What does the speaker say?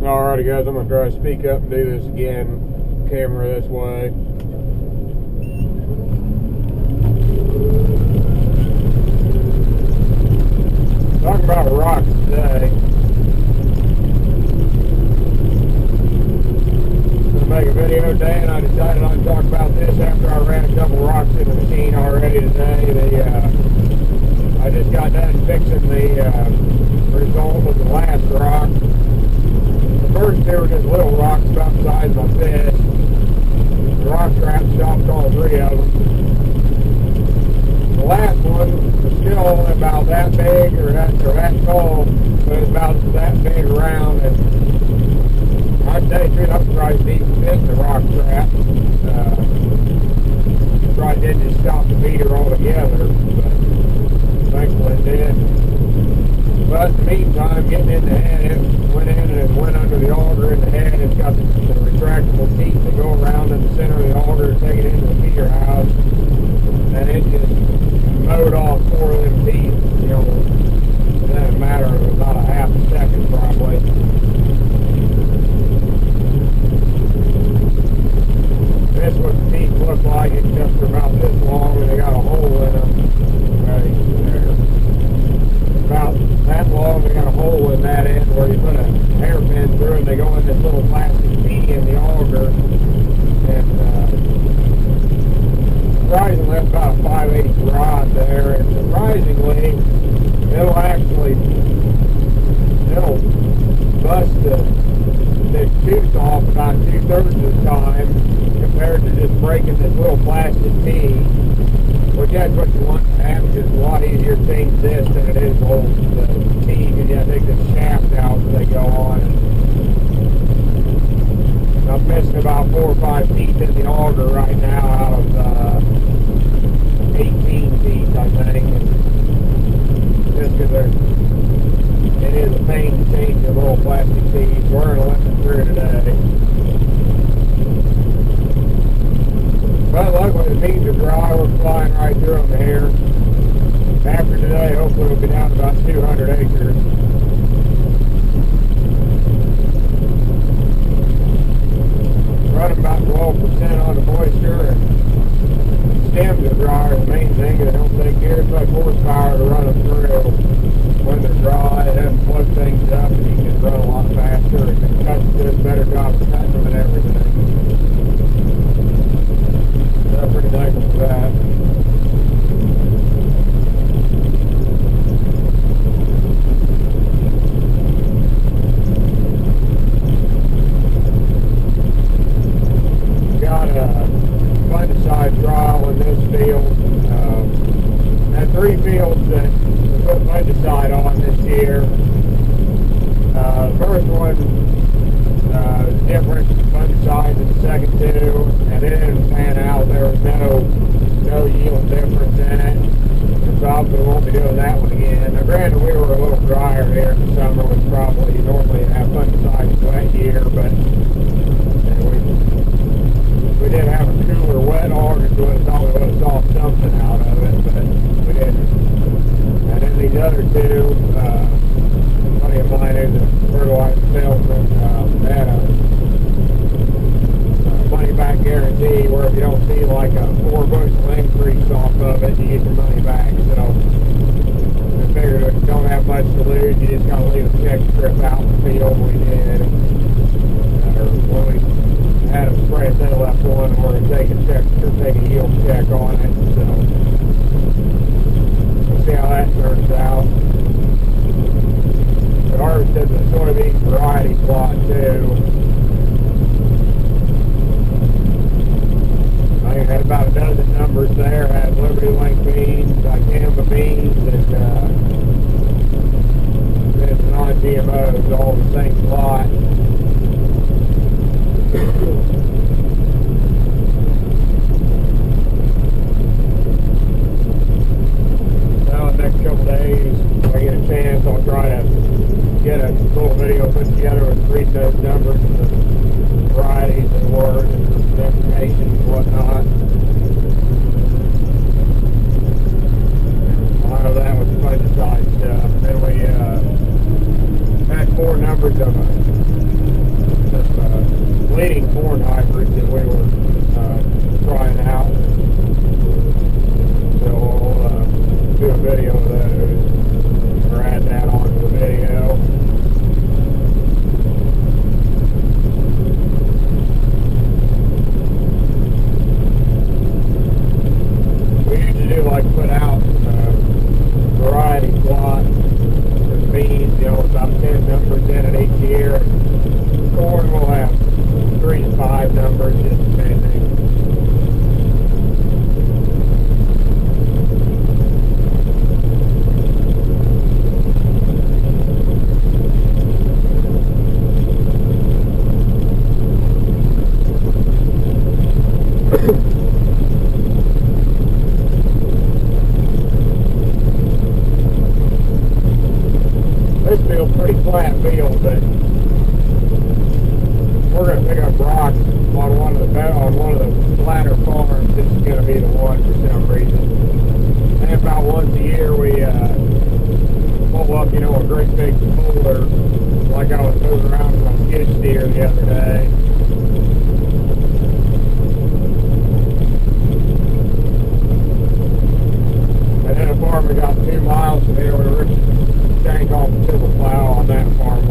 Alrighty guys, I'm going to try to speak up and do this again, camera this way. Talking about rocks today. I'm going to make a video today, and I decided I'd talk about this after I ran a couple rocks in the machine already today. I just got done fixing the result of the last rock. First, they were just little rocks about the size of my fist. The rock trap stopped all three of them. The last one was still about that big or that tall, but it was about that big around. And I'd tell you the truth, I'm surprised it even missed the rock trap. Probably didn't just stop the meter altogether, but thankfully it did. But in the meantime, getting in the head, it went in and it went under the auger in the head. It's got the retractable teeth that go around in the center of the auger to take it into the feeder house. And it just mowed off 4 of them teeth, you know, within a matter of about a half a second probably. That's what the teeth look like. It's just about this long and they got a hole in them right there. About that long, they got a hole in that end where you put a hairpin through and they go in this little plastic tee in the auger. And surprisingly, that's about a 5/8 rod there. And surprisingly, it'll bust the tooth off about 2/3 of the time compared to just breaking this little plastic tee. Which that's what you want to have, because it's a lot easier to change this than it is to hold the tee, because you have to take the shaft out as they go on. And I'm missing about 4 or 5 teeth in the auger right now out of 18 teeth, I think. And just because it is a pain to change the little plastic teeth. We're going to let them through today. But luckily the beans are dry, we're flying right through them here. After today, hopefully we'll be down to about 200 acres. Running about 12% on the moisture, and stems are dry. The main thing is they don't take near as much horsepower to run them through. When they're dry, it doesn't plug things up and you can run a lot faster. And it cuts to a better job of cutting them and everything. I'm pretty thankful for that. Got a fungicide trial in this field. Had 3 fields that we put fungicide on this year. The first one was different fungicide than the second 2, and it didn't pan out. There was no yield difference in it, and so I won't be doing that one again. Now granted, we were a little drier here in the summer, which probably normally have fungicide wet year, but we did have a cooler wet auger, so it thought we would have saw something out of it, but we didn't. And then these other 2, buddy of mine who's a fertilizer salesman, had a money back guarantee where if you don't see like a 4 bushel increase off of it, you get your money back. So I figured if you don't have much to lose, you just gotta leave a check strip out in the field. We did. When we had a spray, they left one where they take a check or take a yield check on it. So we'll see how that turns out. We harvested the soybean variety plot too. I had about a dozen numbers there. Had Liberty Link beans, Dicamba beans, and non-GMOs, all the same plot. Now, the next couple days, if I get a chance, I'll try to get a little video put together with read those numbers and the varieties and words and the information and whatnot. A lot of that was fungicide stuff. Then we had 4 numbers of a bleeding corn hybrids that we were trying out. So we'll do a video of those, or add that onto the video. We usually do like put out variety plots for the beans, you know, about 10 numbers in it each year. Corn will have 3 to 5 numbers, just depending. This field's pretty flat field, but we're going to pick up rocks on one of the flatter farms. This is going to be the one for some reason. And about once a year we pull up, you know, a great big boulder, like I was moving around with my skid steer the other day. And then a farm we got 2 miles from here, we were shank off the silver plow on that farm